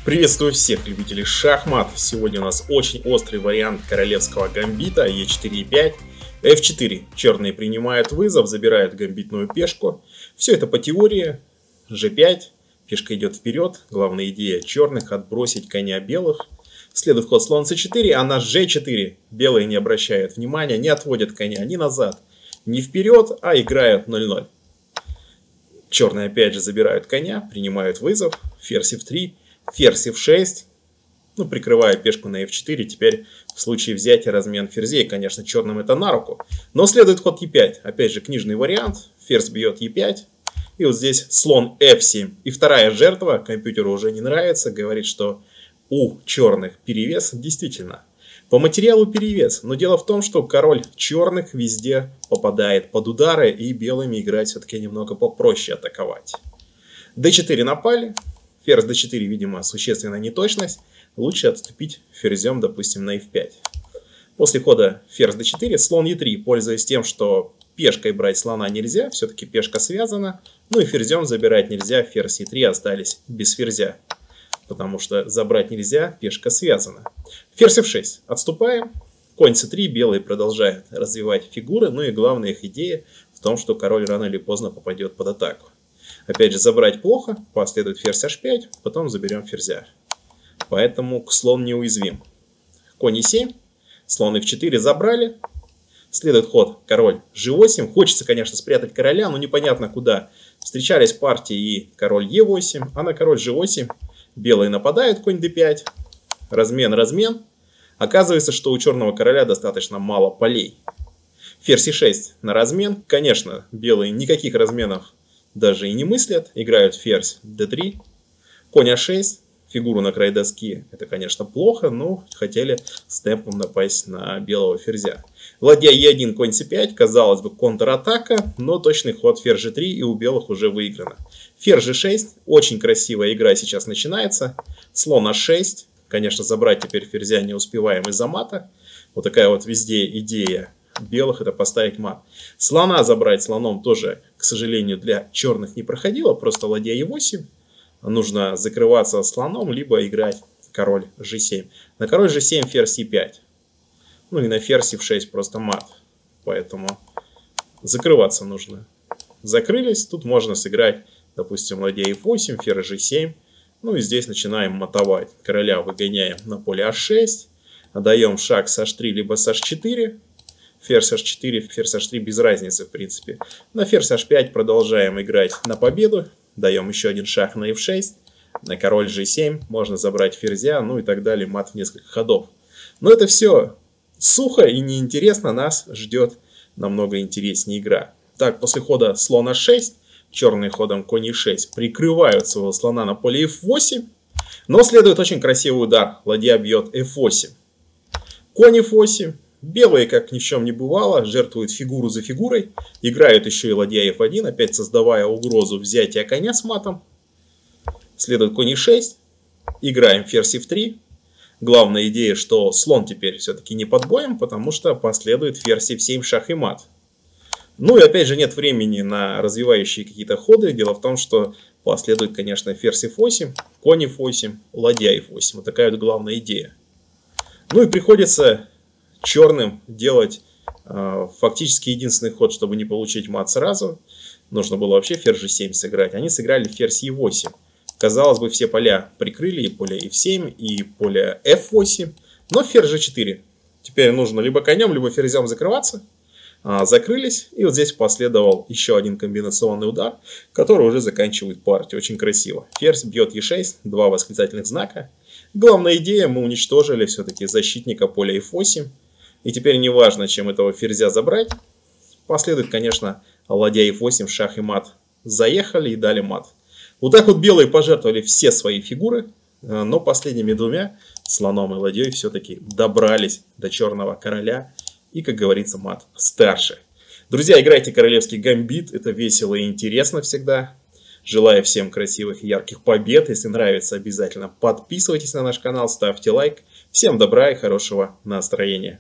Приветствую всех любителей шахмат. Сегодня у нас очень острый вариант королевского гамбита Е4 и 5. F4. Черные принимают вызов, забирают гамбитную пешку. Все это по теории. G5. Пешка идет вперед. Главная идея черных отбросить коня белых. Следует ход слон C4, а на G4 белые не обращают внимания, не отводят коня ни назад, ни вперед, а играют 0-0. Черные опять же забирают коня, принимают вызов. Ферзь F3. Ферзь F6, прикрывая пешку на F4, теперь в случае взятия размен ферзей, конечно, черным это на руку. Но следует ход E5, опять же книжный вариант, ферзь бьет E5, и вот здесь слон F7. И вторая жертва, компьютеру уже не нравится, говорит, что у черных перевес, действительно. По материалу перевес, но дело в том, что король черных везде попадает под удары, и белыми играть все-таки немного попроще атаковать. D4 напали. Ферзь d4, видимо, существенная неточность. Лучше отступить ферзем, допустим, на f5. После хода ферзь d4, слон e3, пользуясь тем, что пешкой брать слона нельзя, все-таки пешка связана. Ну и ферзем забирать нельзя, ферзь e3 остались без ферзя. Потому что забрать нельзя, пешка связана. Ферзь f6, отступаем. Конь c3, белые продолжают развивать фигуры. Ну и главная их идея в том, что король рано или поздно попадет под атаку. Опять же, забрать плохо, последует ферзь h5, потом заберем ферзя. Поэтому слон неуязвим. Конь e7, слон f4 забрали. Следует ход король g8. Хочется, конечно, спрятать короля, но непонятно куда. Встречались партии и король e8, а на король g8 белые нападают, конь d5. Размен. Оказывается, что у черного короля достаточно мало полей. Ферзь e6 на размен. Конечно, белые никаких разменов даже и не мыслят, играют ферзь d3, конь a6, фигуру на край доски, это, конечно, плохо, но хотели с темпом напасть на белого ферзя. Ладья e1, конь c5, казалось бы, контратака, но точный ход ферзь g3, и у белых уже выиграно. Ферзь g6, очень красивая игра сейчас начинается, слон a6, конечно, забрать теперь ферзя не успеваем из-за мата, вот такая вот везде идея белых — это поставить мат. Слона забрать слоном тоже, к сожалению, для черных не проходило. Просто ладья e8. Нужно закрываться слоном, либо играть король g7. На король g7 ферзь e5. Ну и на ферзь f6 просто мат. Поэтому закрываться нужно. Закрылись. Тут можно сыграть, допустим, ладья e8, ферзь g7. Ну и здесь начинаем матовать. Короля выгоняем на поле h6. Даем шаг с h3 либо с h4. Ферзь h4, ферзь h3 без разницы в принципе. На ферзь h5 продолжаем играть на победу. Даем еще один шаг на f6. На король g7 можно забрать ферзя, ну и так далее. Мат в несколько ходов. Но это все сухо и неинтересно. Нас ждет намного интереснее игра. Так, после хода слон h6, черные ходом конь e6 прикрывают своего слона на поле f8. Но следует очень красивый удар. Ладья бьет f8. Конь f8. Белые, как ни в чем не бывало, жертвуют фигуру за фигурой. Играют еще и ладья f1, опять создавая угрозу взятия коня с матом. Следует конь e6. Играем ферзь f3. Главная идея, что слон теперь все-таки не под боем, потому что последует ферзь f7, шах и мат. Ну и опять же нет времени на развивающие какие-то ходы. Дело в том, что последует, конечно, ферзь f8, конь f8, ладья f8. Вот такая вот главная идея. Ну и приходится черным делать фактически единственный ход, чтобы не получить мат сразу. Нужно было вообще ферзь g7 сыграть. Они сыграли ферзь e8. Казалось бы, все поля прикрыли, и поле f7, и поле f8. Но ферзь g4. Теперь нужно либо конем, либо ферзем закрываться. Закрылись. И вот здесь последовал еще один комбинационный удар, который уже заканчивает партию. Очень красиво. Ферзь бьет e6, два восклицательных знака. Главная идея, мы уничтожили все-таки защитника поля f8. И теперь не важно, чем этого ферзя забрать. Последует, конечно, ладья e8, шах и мат. Заехали и дали мат. Вот так вот белые пожертвовали все свои фигуры. Но последними двумя, слоном и ладьей, все-таки добрались до черного короля. И, как говорится, мат старше. Друзья, играйте королевский гамбит. Это весело и интересно всегда. Желаю всем красивых и ярких побед. Если нравится, обязательно подписывайтесь на наш канал, ставьте лайк. Всем добра и хорошего настроения.